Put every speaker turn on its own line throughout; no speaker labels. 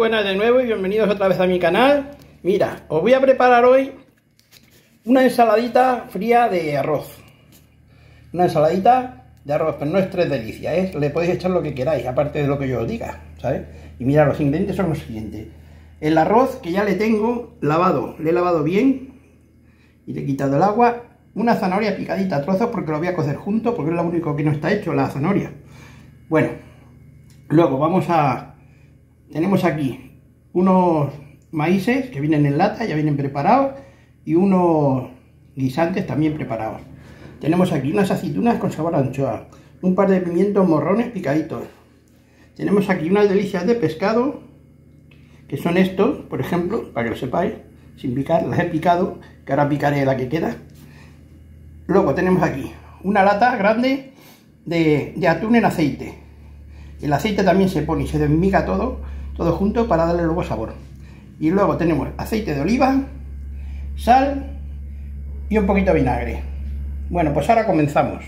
buenas de nuevo y bienvenidos otra vez a mi canal. Mira, os voy a preparar hoy una ensaladita fría de arroz. Una ensaladita de arroz, pero no es tres delicias, ¿eh? Le podéis echar lo que queráis, aparte de lo que yo os diga, ¿sabes? Y mira, los ingredientes son los siguientes. El arroz, que ya le tengo lavado, le he lavado bien y le he quitado el agua. Una zanahoria picadita a trozos porque lo voy a cocer junto, porque es lo único que no está hecho, la zanahoria. Bueno, luego tenemos aquí unos maíces que vienen en lata, ya vienen preparados, y unos guisantes también preparados. Tenemos aquí unas aceitunas con sabor a anchoa, un par de pimientos morrones picaditos. Tenemos aquí unas delicias de pescado, que son estos, por ejemplo, para que lo sepáis, sin picar, las he picado, que ahora picaré la que queda. Luego tenemos aquí una lata grande de atún en aceite. El aceite también se pone y se desmiga todo junto para darle luego sabor. Y luego tenemos aceite de oliva, sal y un poquito de vinagre. Bueno, pues ahora comenzamos.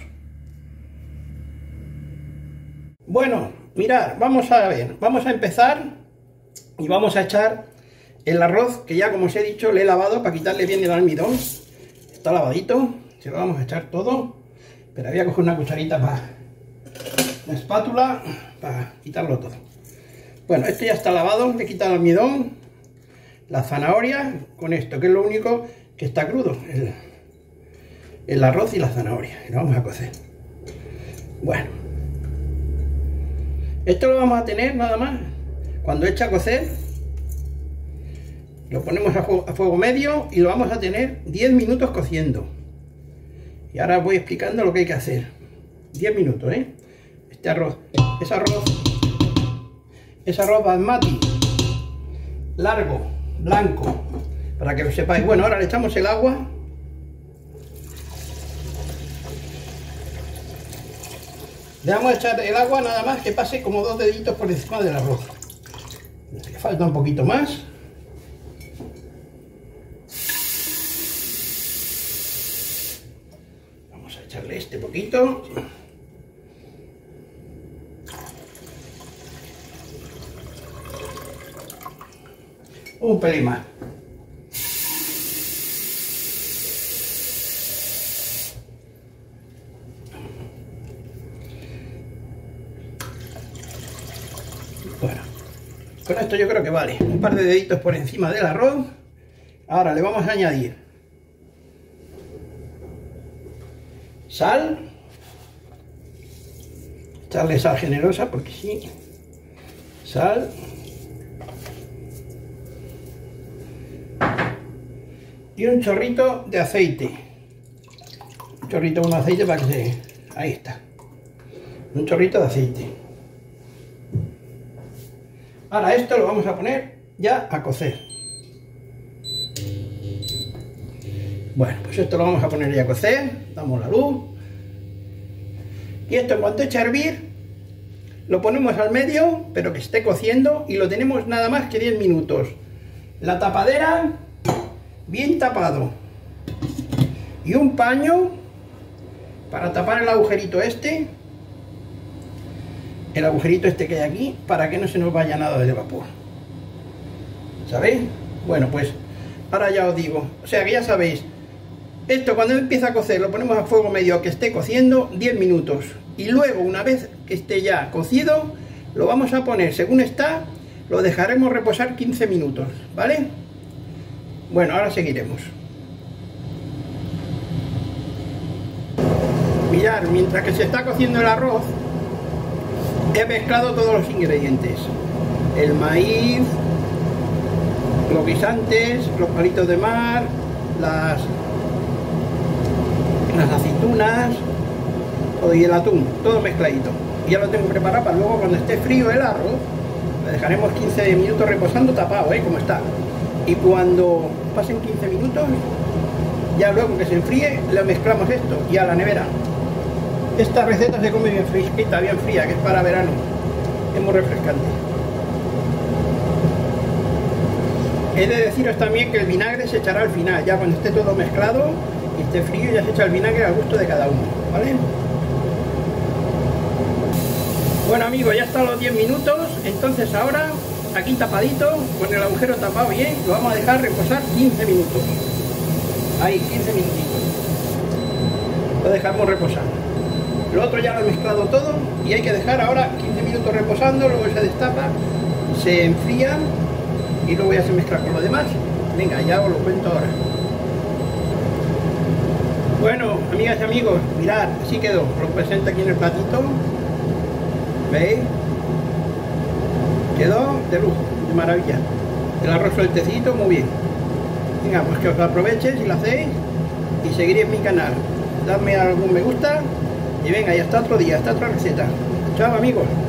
Bueno, mirad, vamos a ver, vamos a empezar y vamos a echar el arroz, que ya como os he dicho le he lavado para quitarle bien el almidón. Está lavadito, se lo vamos a echar todo, pero voy a coger una cucharita para la espátula para quitarlo todo. Bueno, este ya está lavado, le he quitado el almidón, la zanahoria con esto, que es lo único que está crudo, el arroz y la zanahoria, y lo vamos a cocer. Bueno, esto lo vamos a tener nada más, cuando eche a cocer, lo ponemos a fuego medio y lo vamos a tener 10 minutos cociendo. Y ahora os voy explicando lo que hay que hacer. 10 minutos, ¿eh? Este arroz, es arroz basmati, largo, blanco, para que lo sepáis. Bueno, ahora le echamos el agua. Le vamos a echar el agua nada más que pase como 2 deditos por encima del arroz. Le falta un poquito más. Vamos a echarle este poquito. Un pelín más. Bueno, con esto yo creo que vale. Un par de deditos por encima del arroz. Ahora le vamos a añadir sal. Echarle sal generosa porque sí. Sal. Y un chorrito de aceite. Un chorrito de aceite para que se... Ahí está. Un chorrito de aceite. Ahora esto lo vamos a poner ya a cocer. Bueno, pues esto lo vamos a poner ya a cocer. Damos la luz. Y esto en cuanto eche a hervir, lo ponemos al medio, pero que esté cociendo. Y lo tenemos nada más que 10 minutos. La tapadera bien tapado. Y un paño para tapar el agujerito este. El agujerito este que hay aquí, para que no se nos vaya nada de vapor. ¿Sabéis? Bueno, pues ahora ya os digo. O sea que ya sabéis. Esto cuando empieza a cocer lo ponemos a fuego medio, que esté cociendo 10 minutos. Y luego una vez que esté ya cocido, lo vamos a poner según está, lo dejaremos reposar 15 minutos, ¿vale? Bueno, ahora seguiremos. Mirad, mientras que se está cociendo el arroz, he mezclado todos los ingredientes. El maíz, los guisantes, los palitos de mar, las aceitunas, todo, y el atún, todo mezcladito. Y ya lo tengo preparado para luego cuando esté frío el arroz, lo dejaremos 15 minutos reposando tapado, como está. Y cuando pasen 15 minutos, ya luego que se enfríe, lo mezclamos esto y a la nevera. Esta receta se come bien fresquita, bien fría, que es para verano. Es muy refrescante. He de deciros también que el vinagre se echará al final, ya cuando esté todo mezclado y esté frío, ya se echa el vinagre al gusto de cada uno, ¿vale? Bueno amigos, ya están los 10 minutos, entonces ahora aquí tapadito, con el agujero tapado bien, lo vamos a dejar reposar 15 minutos. Ahí, 15 minutitos. Lo dejamos reposar. Lo otro ya lo he mezclado todo y hay que dejar ahora 15 minutos reposando, luego se destapa, se enfría y luego ya se mezcla con lo demás. Venga, ya os lo cuento ahora. Bueno, amigas y amigos, mirad, así quedó. Os lo presento aquí en el platito. ¿Veis? Quedó de lujo, de maravilla. El arroz sueltecito, muy bien. Venga, pues que os aprovechen si lo hacéis y seguiréis mi canal. Dadme algún me gusta y venga, y hasta otro día, hasta otra receta. Chao, amigos.